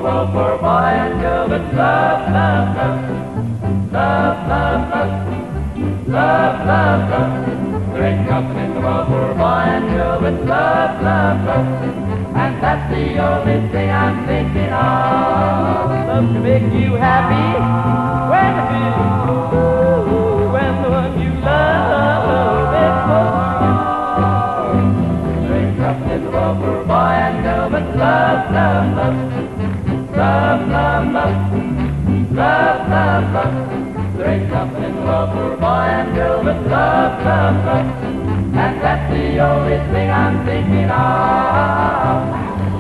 world for a boy and girl, but love, love, love, love, love, love, love, love, love. There ain't nothing in the world for a boy and girl, but love, love, love, and that's the only thing I'm thinking of. Love to make you happy when you feel, when the one you love is close to you. There ain't nothing in the world for a boy and girl, but love, love, love, love, love, love, love, love, love. There ain't nothing in the world for a boy and girl, but love, love, love, and that's the only thing I'm thinking of.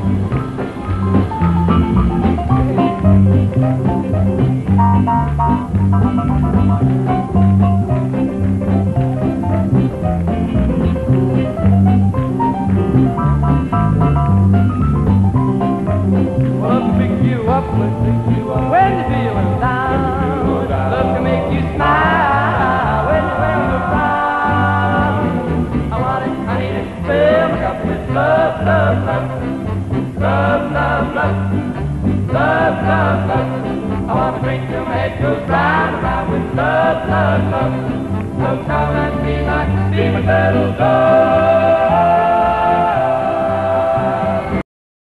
When you're feeling down, love to make you smile when you're wearing a frown. I want it, I need it, fill me up with love, love, love, love, love, love, love, love, love. I want to drink till my head goes round and round with love, love, love. So come and be my little girl.